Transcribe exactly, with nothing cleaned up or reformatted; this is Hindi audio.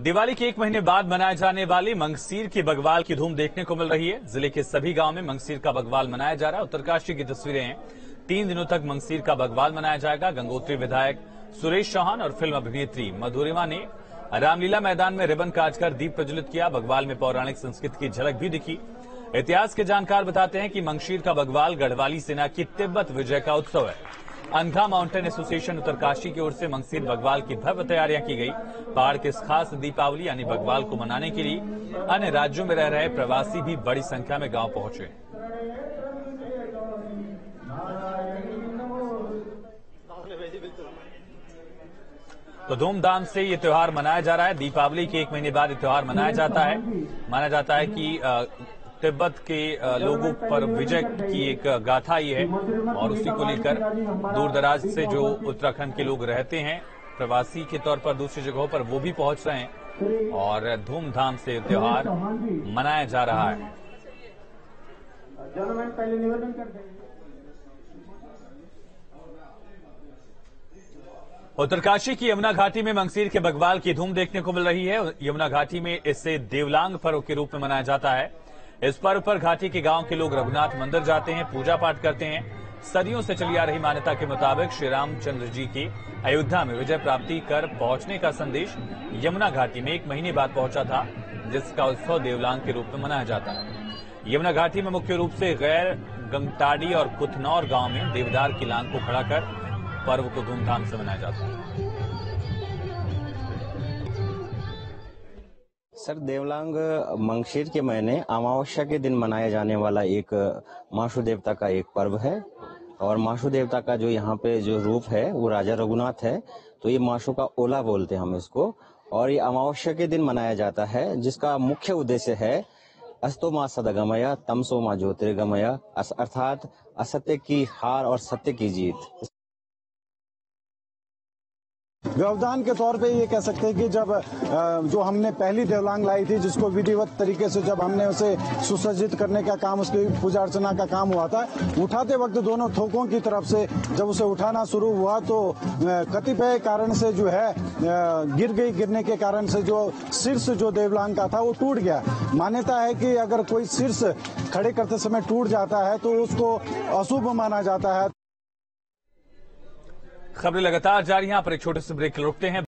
दिवाली के एक महीने बाद मनाए जाने वाली मंगसीर की बग्वाल की धूम देखने को मिल रही है। जिले के सभी गांव में मंगसीर का बग्वाल मनाया जा रहा है। उत्तरकाशी की तस्वीरें हैं। तीन दिनों तक मंगसीर का बग्वाल मनाया जाएगा। गंगोत्री विधायक सुरेश चौहान और फिल्म अभिनेत्री मधुरिमा ने रामलीला मैदान में रिबन काटकर दीप प्रज्वलित किया। बग्वाल में पौराणिक संस्कृति की झलक भी दिखी। इतिहास के जानकार बताते हैं कि मंगसीर का बग्वाल गढ़वाली सेना की तिब्बत विजय का उत्सव है। अनघा माउंटेन एसोसिएशन उत्तरकाशी की ओर से मंगसीर बग्वाल की भव्य तैयारियां की गई। पहाड़ के इस खास दीपावली यानी बग्वाल को मनाने के लिए अन्य राज्यों में रह रहे प्रवासी भी बड़ी संख्या में गांव पहुंचे। तो धूमधाम से ये त्योहार मनाया जा रहा है। दीपावली के एक महीने बाद ये त्योहार मनाया जाता है। माना जाता है कि तिब्बत के लोगों पर विजय की एक गाथा ये है और उसी को लेकर दूर दराज से जो उत्तराखंड के लोग रहते हैं प्रवासी के तौर पर दूसरी जगहों पर वो भी पहुंच रहे हैं और धूमधाम से त्योहार मनाया जा रहा है। उत्तरकाशी की यमुना घाटी में मंगसीर के बग्वाल की धूम देखने को मिल रही है। यमुना घाटी में इसे देवलांग पर्व के रूप में मनाया जाता है। इस पर्व पर घाटी के गांव के लोग रघुनाथ मंदिर जाते हैं, पूजा पाठ करते हैं। सदियों से चली आ रही मान्यता के मुताबिक श्री रामचंद्र जी की अयोध्या में विजय प्राप्ति कर पहुंचने का संदेश यमुना घाटी में एक महीने बाद पहुंचा था, जिसका उत्सव देवलांग के रूप में मनाया जाता है। यमुना घाटी में मुख्य रूप से गैर, गंगटाड़ी और कुथनौर गांव में देवदार की लांग को खड़ा कर पर्व को धूमधाम से मनाया जाता है। सर, देवलांग मंगसीर के महीने अमावस्या के दिन मनाया जाने वाला एक माशु देवता का एक पर्व है और माशु देवता का जो यहाँ पे जो रूप है वो राजा रघुनाथ है। तो ये माशु का ओला बोलते हैं हम इसको, और ये अमावस्या के दिन मनाया जाता है, जिसका मुख्य उद्देश्य है अस्तो मा सदगमय तमसो मा ज्योतिर्गमय, अर्थात असत्य की हार और सत्य की जीत। व्यवधान के तौर पे ये कह सकते हैं कि जब जो हमने पहली देवलांग लाई थी, जिसको विधिवत तरीके से जब हमने उसे सुसज्जित करने का काम, उसकी पूजा अर्चना का काम हुआ था, उठाते वक्त दोनों थोकों की तरफ से जब उसे उठाना शुरू हुआ तो कतिपय कारण से जो है गिर गई। गिरने के कारण से जो शीर्ष जो देवलांग का था वो टूट गया। मान्यता है कि अगर कोई शीर्ष खड़े करते समय टूट जाता है तो उसको अशुभ माना जाता है। खबरें लगातार जारी हैं। पर एक छोटे से ब्रेक रुकते हैं।